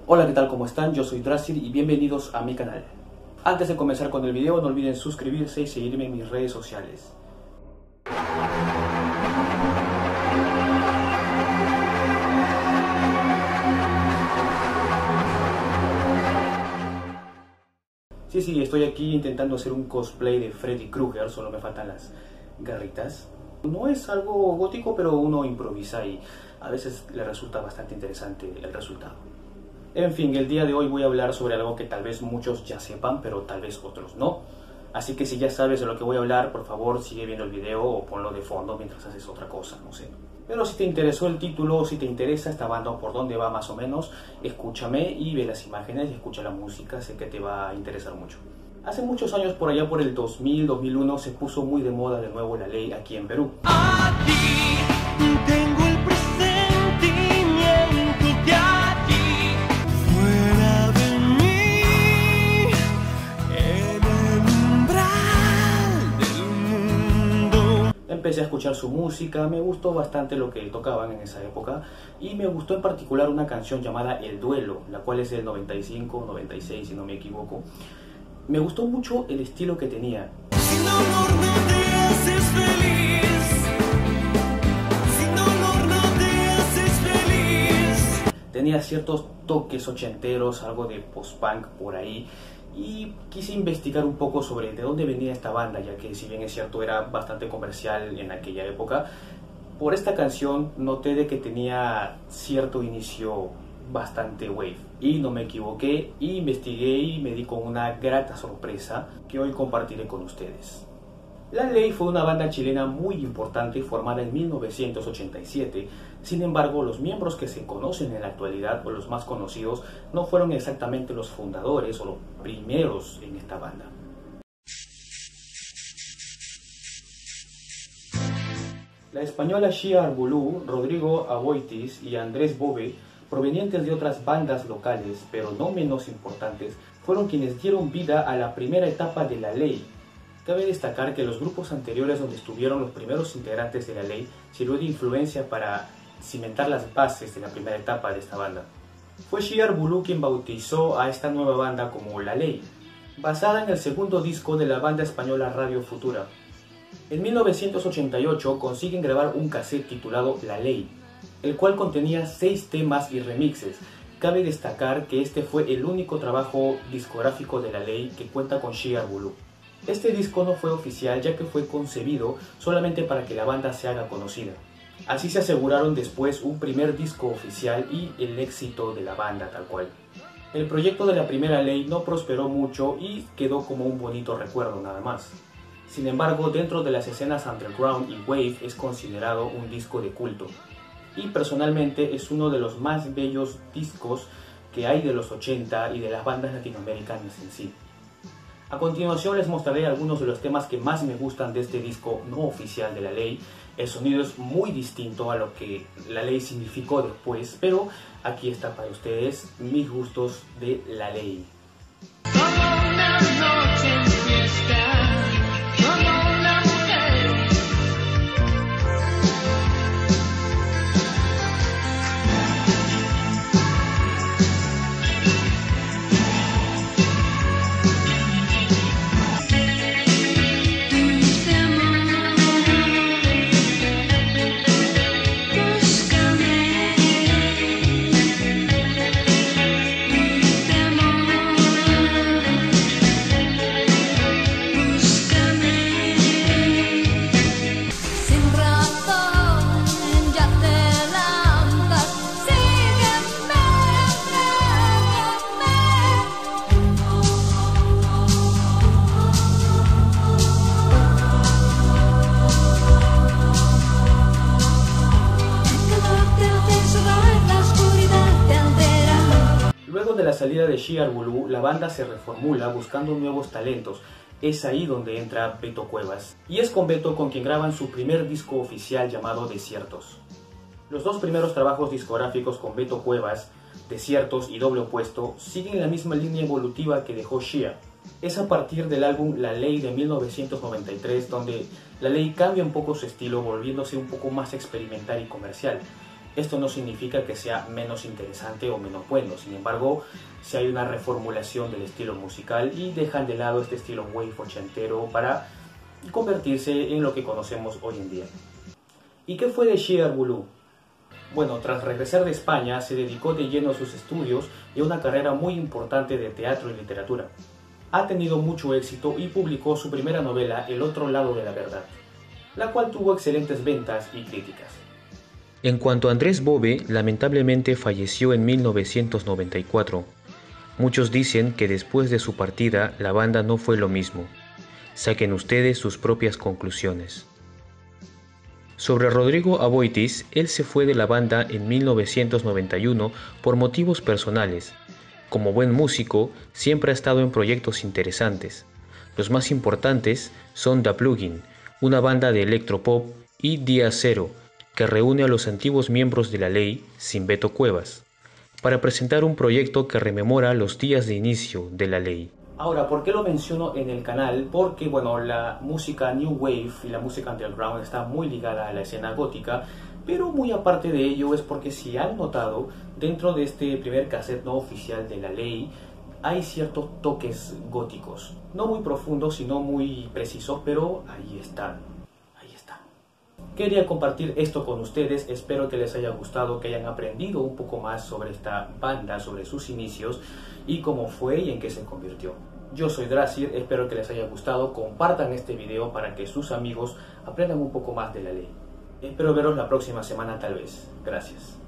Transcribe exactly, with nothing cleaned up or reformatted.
Hola, ¿qué tal? ¿Cómo están? Yo soy Drasir y bienvenidos a mi canal. Antes de comenzar con el video, no olviden suscribirse y seguirme en mis redes sociales. Sí, sí, estoy aquí intentando hacer un cosplay de Freddy Krueger, solo me faltan las garritas. No es algo gótico, pero uno improvisa y a veces le resulta bastante interesante el resultado. En fin, el día de hoy voy a hablar sobre algo que tal vez muchos ya sepan, pero tal vez otros no. Así que si ya sabes de lo que voy a hablar, por favor sigue viendo el video o ponlo de fondo mientras haces otra cosa, no sé. Pero si te interesó el título, si te interesa esta banda o por dónde va más o menos, escúchame y ve las imágenes y escucha la música, sé que te va a interesar mucho. Hace muchos años, por allá por el dos mil, dos mil uno, se puso muy de moda de nuevo la ley aquí en Perú. Aquí tengo el presentimiento de allí, fuera de mí, en el umbral del mundo. Empecé a escuchar su música, me gustó bastante lo que tocaban en esa época y me gustó en particular una canción llamada El Duelo, la cual es del noventa y cinco, noventa y seis si no me equivoco. Me gustó mucho el estilo que tenía. Sin dolor no te haces feliz, sin dolor no te haces feliz. Tenía ciertos toques ochenteros, algo de post-punk por ahí, y quise investigar un poco sobre de dónde venía esta banda, ya que si bien es cierto era bastante comercial en aquella época, por esta canción noté de que tenía cierto inicio bastante wave, y no me equivoqué, y investigué y me di con una grata sorpresa que hoy compartiré con ustedes. La Ley fue una banda chilena muy importante formada en mil novecientos ochenta y siete, sin embargo los miembros que se conocen en la actualidad o los más conocidos no fueron exactamente los fundadores o los primeros en esta banda. La española Xia Arboulou, Rodrigo Aboitis y Andrés Bove, provenientes de otras bandas locales, pero no menos importantes, fueron quienes dieron vida a la primera etapa de La Ley. Cabe destacar que los grupos anteriores donde estuvieron los primeros integrantes de La Ley sirvió de influencia para cimentar las bases de la primera etapa de esta banda. Fue Xia Arboulou quien bautizó a esta nueva banda como La Ley, basada en el segundo disco de la banda española Radio Futura. En mil novecientos ochenta y ocho consiguen grabar un cassette titulado La Ley, el cual contenía seis temas y remixes. Cabe destacar que este fue el único trabajo discográfico de La Ley que cuenta con Xia Arboulou. Este disco no fue oficial ya que fue concebido solamente para que la banda se haga conocida. Así se aseguraron después un primer disco oficial y el éxito de la banda tal cual. El proyecto de la primera Ley no prosperó mucho y quedó como un bonito recuerdo nada más. Sin embargo, dentro de las escenas underground y wave es considerado un disco de culto. Y personalmente es uno de los más bellos discos que hay de los ochenta y de las bandas latinoamericanas en sí. A continuación les mostraré algunos de los temas que más me gustan de este disco no oficial de La Ley. El sonido es muy distinto a lo que La Ley significó después, pero aquí está para ustedes mis gustos de La Ley. Como una noche en fiesta, como una mujer. Luego de la salida de Xia Arboulou, la banda se reformula buscando nuevos talentos. Es ahí donde entra Beto Cuevas, y es con Beto con quien graban su primer disco oficial llamado Desiertos. Los dos primeros trabajos discográficos con Beto Cuevas, Desiertos y Doble Opuesto, siguen la misma línea evolutiva que dejó Xia. Es a partir del álbum La Ley de mil novecientos noventa y tres donde La Ley cambia un poco su estilo, volviéndose un poco más experimental y comercial. Esto no significa que sea menos interesante o menos bueno, sin embargo, si hay una reformulación del estilo musical y dejan de lado este estilo wave ochentero para convertirse en lo que conocemos hoy en día. ¿Y qué fue de Shear Bulu? Bueno, tras regresar de España, se dedicó de lleno a sus estudios y a una carrera muy importante de teatro y literatura. Ha tenido mucho éxito y publicó su primera novela, El otro lado de la verdad, la cual tuvo excelentes ventas y críticas. En cuanto a Andrés Bove, lamentablemente falleció en mil novecientos noventa y cuatro. Muchos dicen que después de su partida la banda no fue lo mismo. Saquen ustedes sus propias conclusiones. Sobre Rodrigo Aboitiz, él se fue de la banda en mil novecientos noventa y uno por motivos personales. Como buen músico, siempre ha estado en proyectos interesantes. Los más importantes son The Plugin, una banda de electropop, y Día Cero, que reúne a los antiguos miembros de La Ley, sin Beto Cuevas, para presentar un proyecto que rememora los días de inicio de La Ley. Ahora, ¿por qué lo menciono en el canal? Porque, bueno, la música New Wave y la música Underground está muy ligada a la escena gótica, pero muy aparte de ello es porque, si han notado, dentro de este primer cassette no oficial de La Ley, hay ciertos toques góticos. No muy profundos, sino muy precisos, pero ahí están. Ahí están. Quería compartir esto con ustedes, espero que les haya gustado, que hayan aprendido un poco más sobre esta banda, sobre sus inicios y cómo fue y en qué se convirtió. Yo soy Drasir, espero que les haya gustado, compartan este video para que sus amigos aprendan un poco más de La Ley. Espero veros la próxima semana tal vez. Gracias.